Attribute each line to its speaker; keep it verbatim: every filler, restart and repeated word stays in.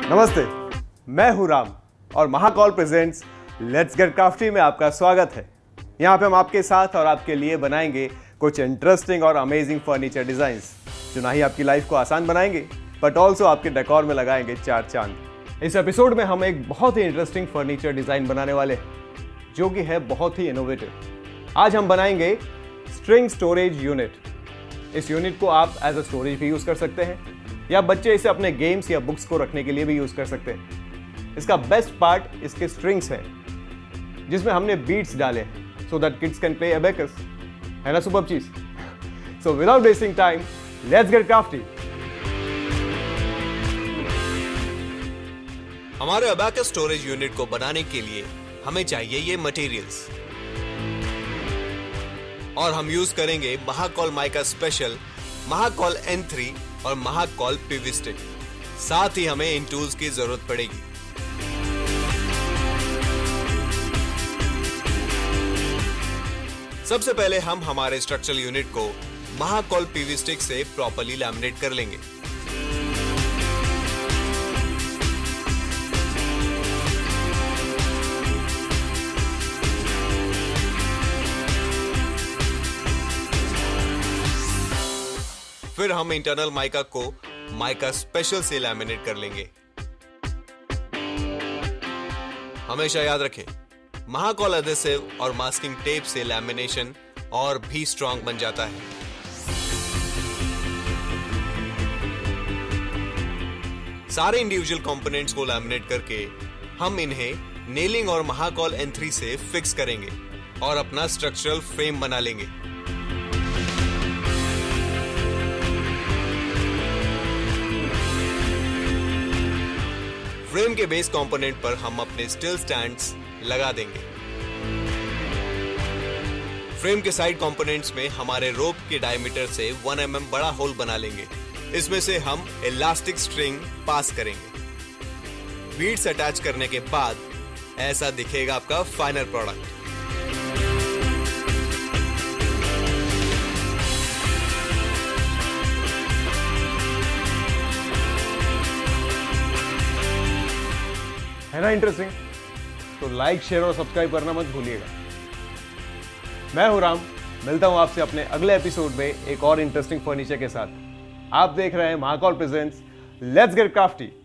Speaker 1: नमस्ते, मैं हूं राम और Mahacol presents let's get crafty में आपका स्वागत है। यहाँ पे हम आपके साथ और आपके लिए बनाएंगे कुछ इंटरेस्टिंग और अमेजिंग फर्नीचर डिजाइन्स जो ना ही आपकी लाइफ को आसान बनाएंगे बट ऑल्सो आपके डेकोर में लगाएंगे चार चांद। इस एपिसोड में हम एक बहुत ही इंटरेस्टिंग फर्नीचर डिजाइन बनाने वाले हैं जो कि है बहुत ही इनोवेटिव। आज हम बनाएंगे स्ट्रिंग स्टोरेज यूनिट। इस यूनिट को आप एज अ स्टोरेज भी यूज कर सकते हैं या बच्चे इसे अपने गेम्स या बुक्स को रखने के लिए भी यूज कर सकते हैं। इसका बेस्ट पार्ट इसके स्ट्रिंग्स है जिसमें हमने बीट्स डाले हैं so that kids can play abacus. है ना सुपर चीज? So without wasting time let's get crafty.
Speaker 2: हमारे अबेकस स्टोरेज यूनिट को बनाने के लिए हमें चाहिए ये मटेरियल्स और हम यूज करेंगे Mahacol mica special, Mahacol N three और महाकॉल पीवी स्टिक। साथ ही हमें इन टूल्स की जरूरत पड़ेगी। सबसे पहले हम हमारे स्ट्रक्चरल यूनिट को महाकॉल पीवी स्टिक से प्रॉपर्ली लैमिनेट कर लेंगे। फिर हम इंटरनल माइका को माइका स्पेशल से लैमिनेट कर लेंगे। हमेशा याद रखें, महाकॉल एडेसिव और मास्किंग टेप से लैमिनेशन और भी स्ट्रॉन्ग बन जाता है। सारे इंडिविजुअल कंपोनेंट्स को लैमिनेट करके हम इन्हें नेलिंग और महाकॉल एन थ्री से फिक्स करेंगे और अपना स्ट्रक्चरल फ्रेम बना लेंगे। फ्रेम के बेस कंपोनेंट पर हम अपने स्टिल स्टैंड्स लगा देंगे। फ्रेम के साइड कंपोनेंट्स में हमारे रोप के डायमीटर से वन एम एम बड़ा होल बना लेंगे। इसमें से हम इलास्टिक स्ट्रिंग पास करेंगे। बीड्स अटैच करने के बाद ऐसा दिखेगा आपका फाइनल प्रोडक्ट।
Speaker 1: है ना इंटरेस्टिंग? तो लाइक, शेयर और सब्सक्राइब करना मत भूलिएगा। मैं हूं राम, मिलता हूं आपसे अपने अगले एपिसोड में एक और इंटरेस्टिंग फर्नीचर के साथ। आप देख रहे हैं Mahakal presents let's get crafty.